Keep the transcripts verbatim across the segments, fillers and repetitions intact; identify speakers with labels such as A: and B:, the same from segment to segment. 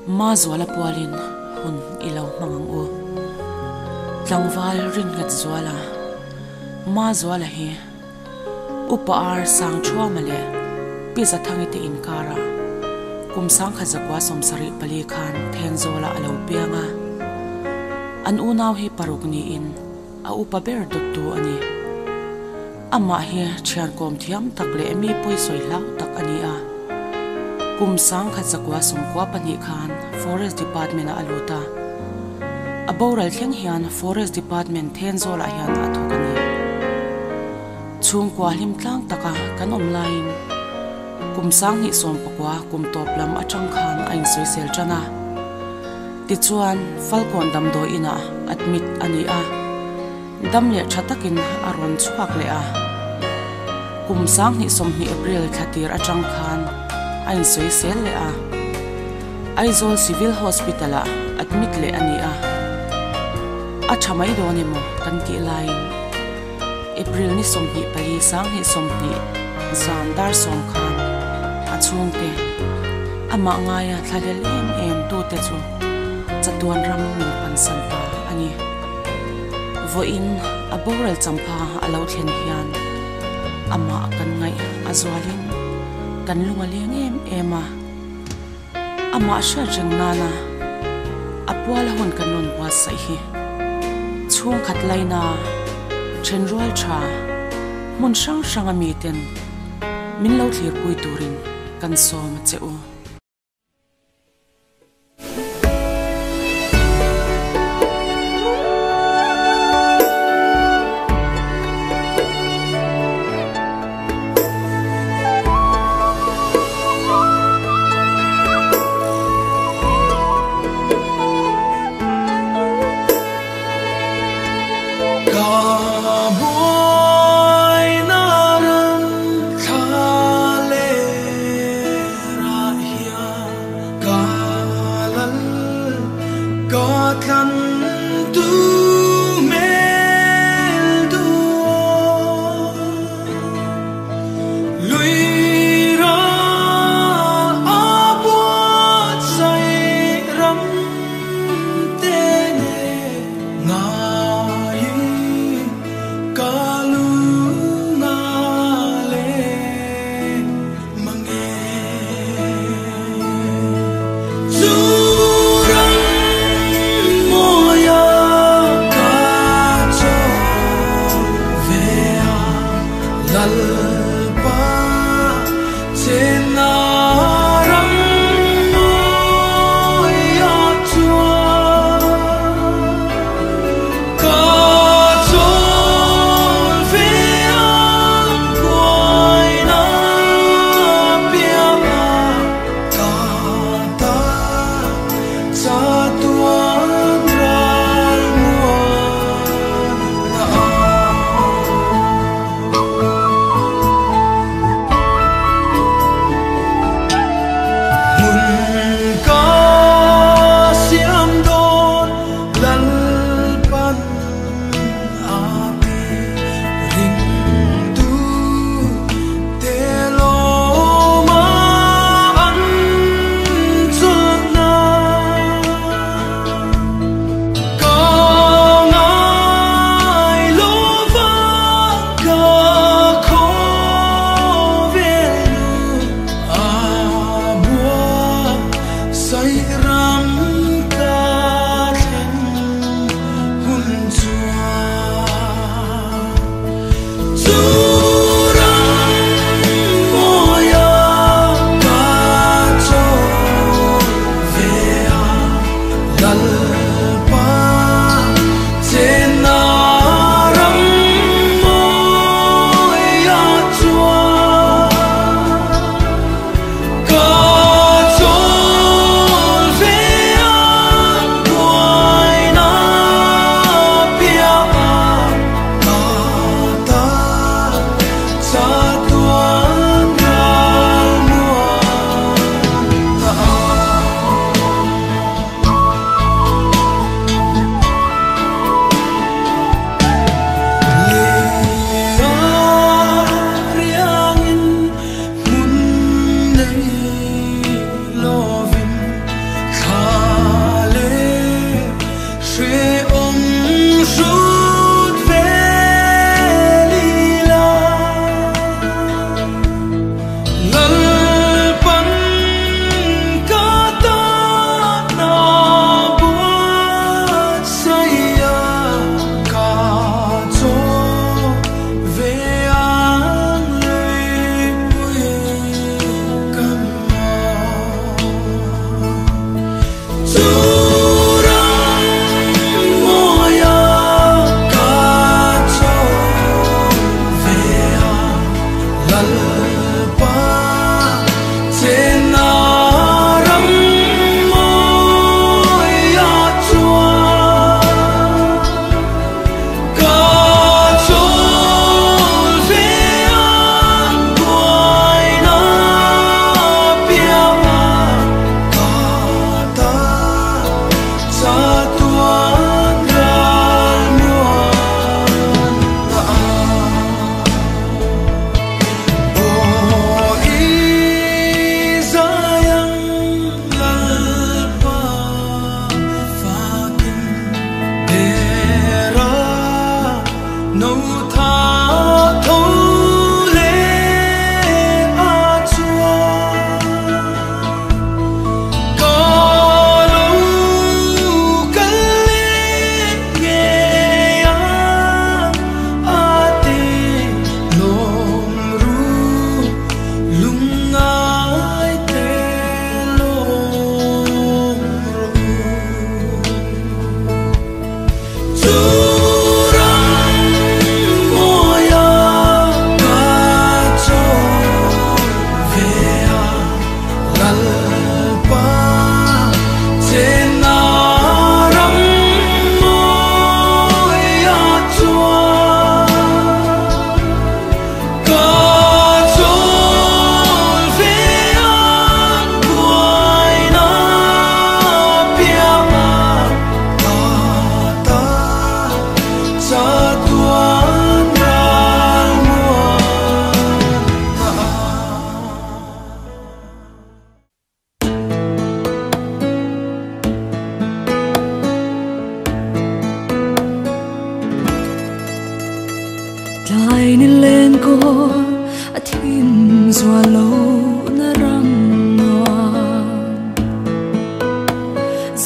A: ma zuala pualin hun ilo mangang u tlangwal rin ngat zuala ma zuala hi upa ar sang chua male pisa thangi te inkara kum sang khazakwa somsari pali khan then zola alo pianga an unaw hi parukni in a upa ber dottu ani ama hi chian kom thiam takle mi poi soi lau tak ani a kum sang khazakwa somkwa pani khan forest department a aluta a boral thleng hian forest department then zola hian a thokani chung kwa hlim tlang taka kan online kum sang hi som pakwa kum toplam atang khan ain soisel chana ti chuan falcon dam do ina admit ani a dam le thatakin aron chuak le a kum sang hi som hi april khatir atang khan ain soisel le a aizol civil hospital a admit le ani a a thamai do ni mo kan ti line april ni som hi pali sang hi som hi zandar som khan achung te ama ngaya thalel em em tu te chu chatuan ram min pansan pa ani vo in aboral champa alo thlen hian ama kan ngai azwalin kan lunga leng em ema ama sha jeng nana apwala hon kanon wa sai hi chung khat laina chenrol tha mun sang sang ami ten min lo thlir pui turin kan som cheu
B: Zurang mo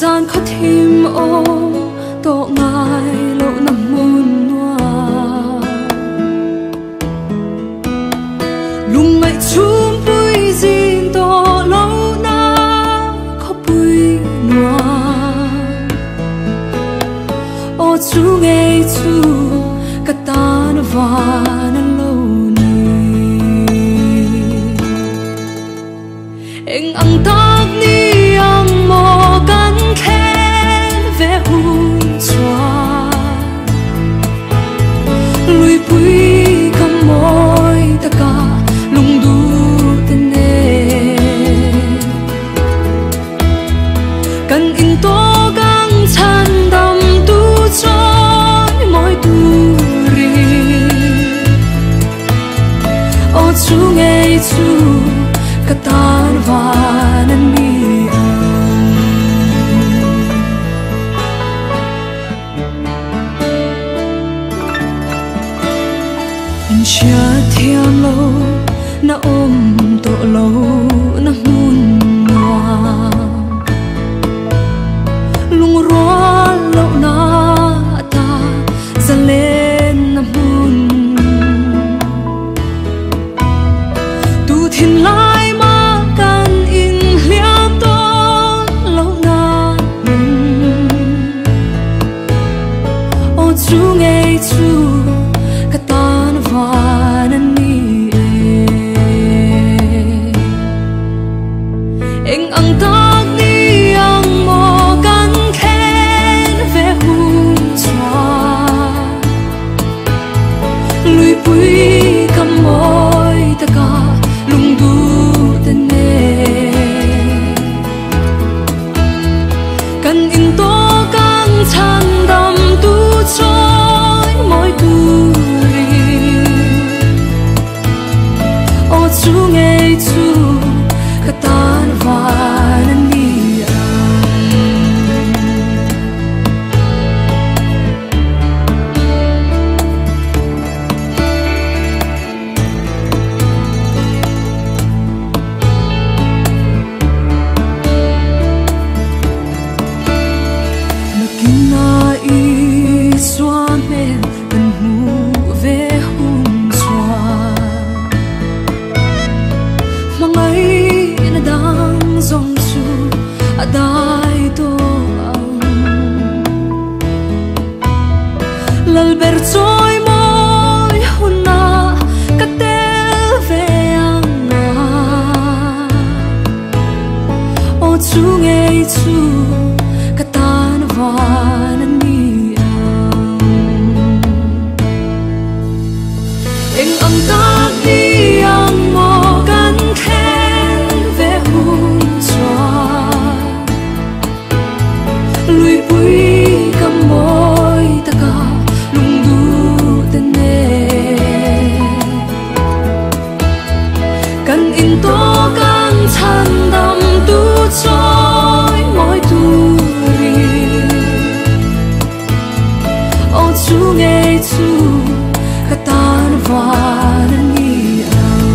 B: gian khó thêm ô tổ ngài lộ nằm muôn hoa lùng ngại chung bùi gìn tổ lâu na khó bùi noa ô chú nghe chú cả ta nó và nó lâu anh ăn tắc ni ăn mò cắn khen về hôn xoa lùi bùi cầm môi ta cả lùng đu tên nè cần in to căng chăn đầm tu trôi môi tu ri ô chú nghe chú katan vanan ni anh chia thiam lâu na ôm tổ lâu na mun hoa lung roa lâu na ta ra lên na mun tu thiên lai chú nghe chú cả tan và năn ni anh ăn tắc ni ăn mò cắn khen về hôn xoa lùi bùi cầm môi ta cả lùng đu tên nè cần in to căng chăn đầm tu trôi môi tu ri ô chú nghe chú cả tan và năn ni mà kinh na i xoa men gần mu về hung xoa mà ngay là đang dòng su ở đại tô ông lal ber trôi môi hôn na cắt té về ang à ô chú nghe chú cả ta nó và năn ni anh ăn tắc ni ăn mò cắn khen về hôn xoa lùi bùi cầm môi ta cả lùng đu tên nè cần in to căng chăn đầm tu trôi môi tu ri ô chú nghe chú cả tan và năn ni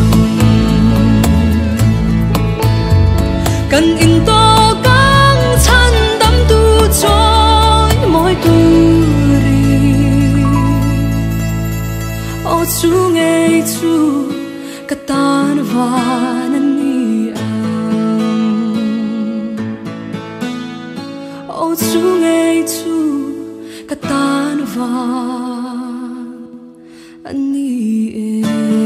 B: cần in to căng chăn đắm tu trôi môi tu ri ô chú nghe chú cả tan và năn ni ô chú nghe chú cả tan và anh ni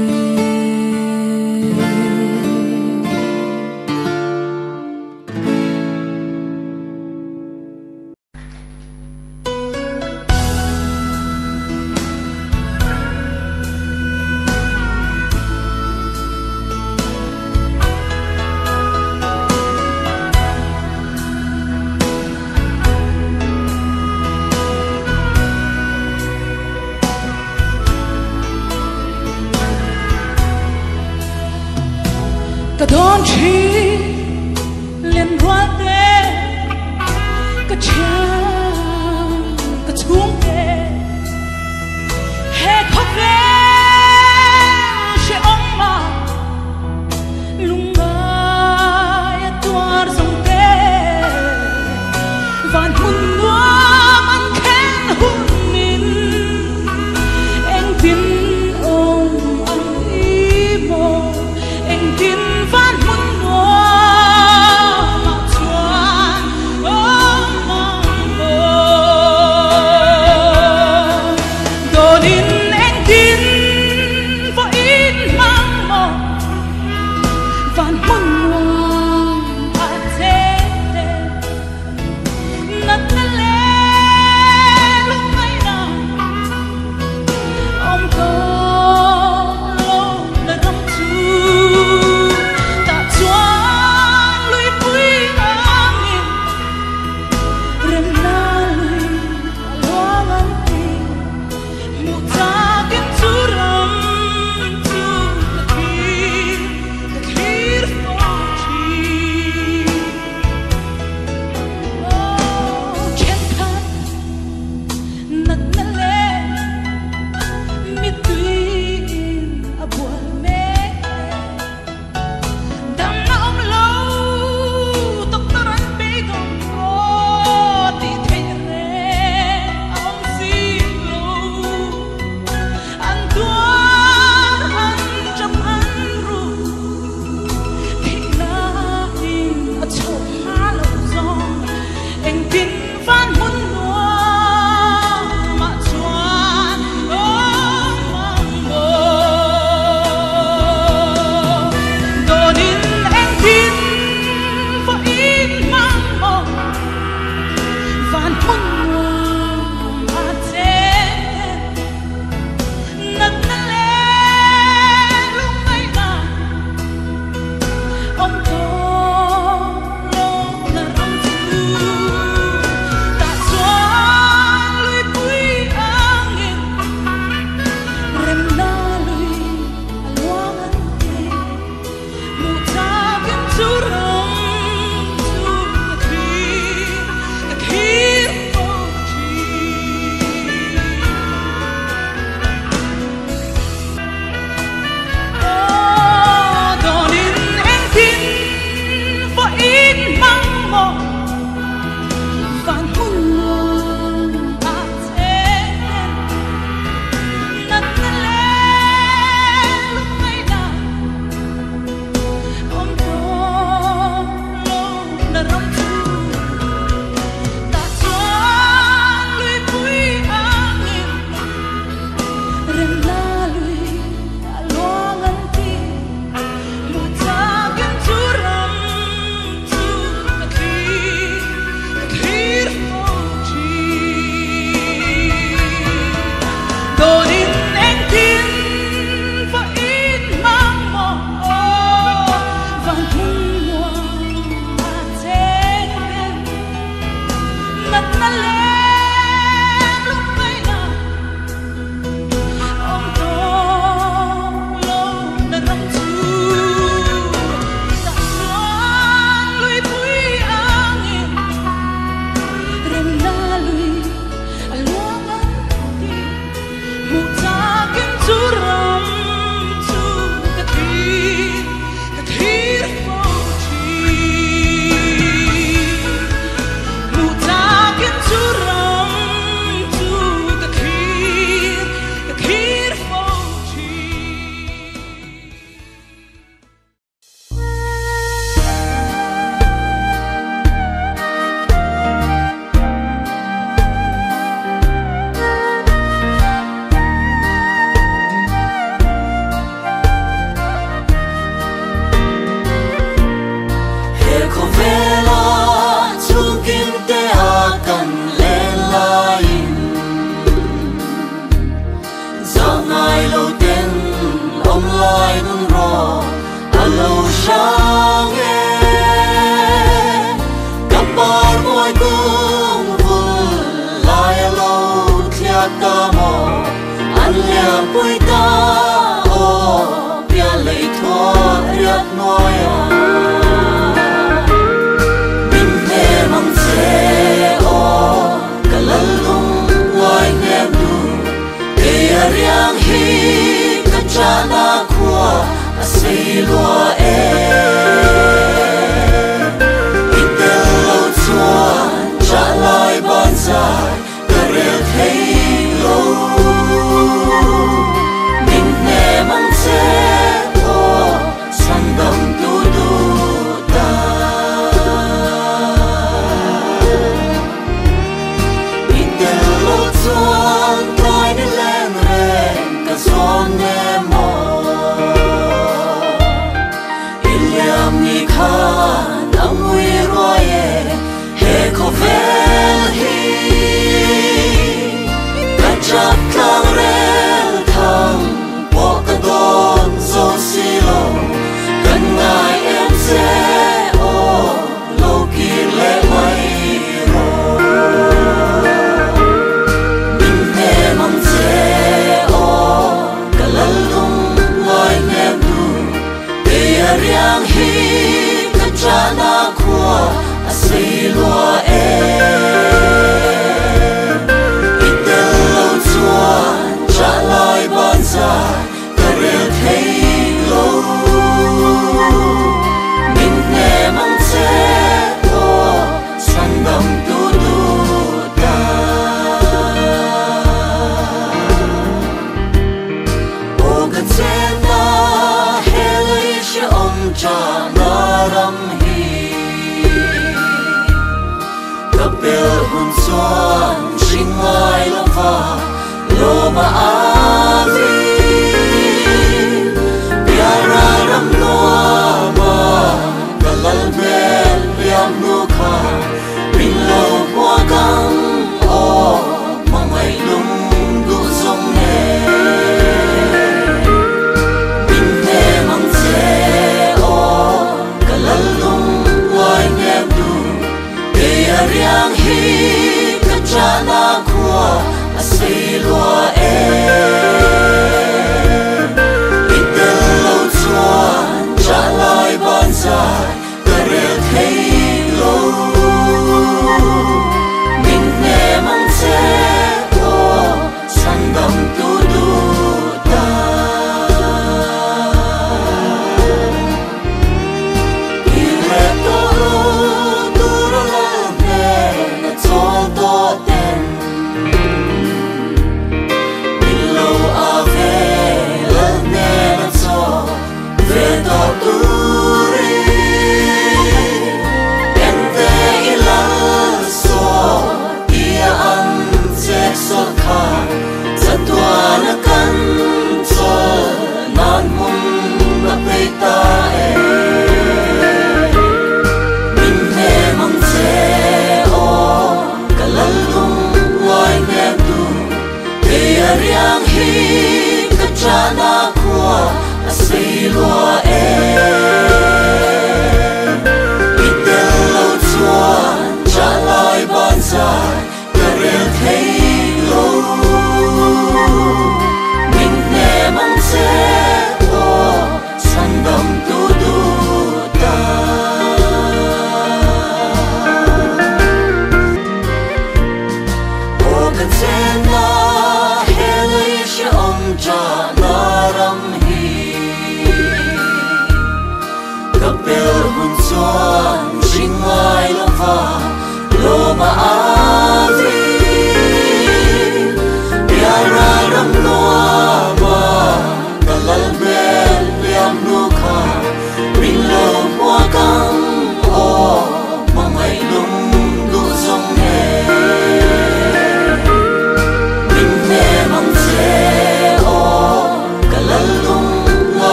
A: ta đón chi liền hoa tê cả cha cả xuống tê hè khóc về sẽ ống mà lung bay toar dòng tê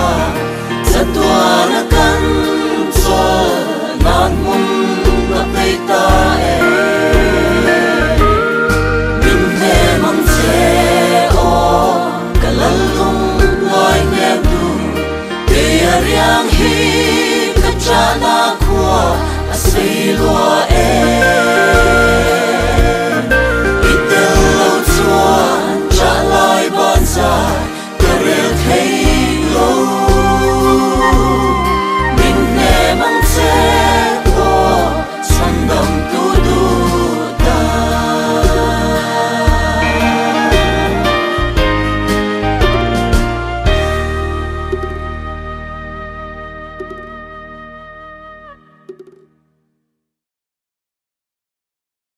C: sa tua na kan cho nan mun na pe ta e min he mang che o kalalung loi nem du te riang hi ka cha na khua a sei lo